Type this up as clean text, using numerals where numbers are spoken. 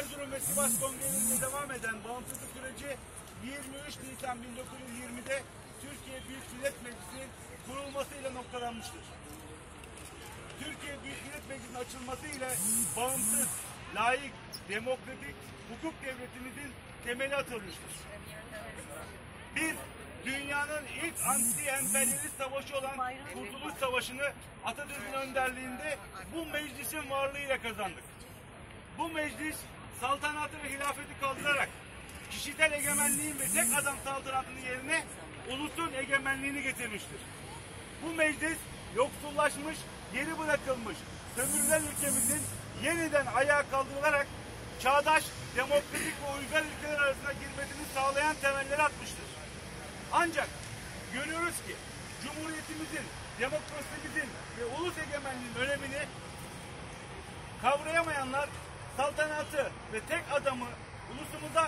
Erzurum ve Sivas Kongrelerinde devam eden bağımsızlık süreci 23 Nisan 1920'de Türkiye Büyük Millet Meclisi'nin kurulmasıyla noktalanmıştır. Türkiye Büyük Millet Meclisi'nin açılması ile bağımsız, layık, demokratik hukuk devletimizin temeli atılmıştır. Biz dünyanın ilk anti-emperyalist savaşı olan Kurtuluş Savaşı'nı Atatürk'ün önderliğinde bu meclisin varlığıyla kazandık. Bu meclis saltanatı ve hilafeti kaldırarak kişisel egemenliğin ve tek adam saltanatının yerine ulusun egemenliğini getirmiştir. Bu meclis yoksullaşmış, geri bırakılmış, sömürülen ülkemizin yeniden ayağa kaldırılarak çağdaş, demokratik ve uygar ülkeler arasına girmesini sağlayan temelleri atmıştır. Ancak görüyoruz ki Cumhuriyetimizin, demokrasimizin ve ulus egemenliğinin önemini kavrayamayanlar saltanatı ve tek adamı ulusumuza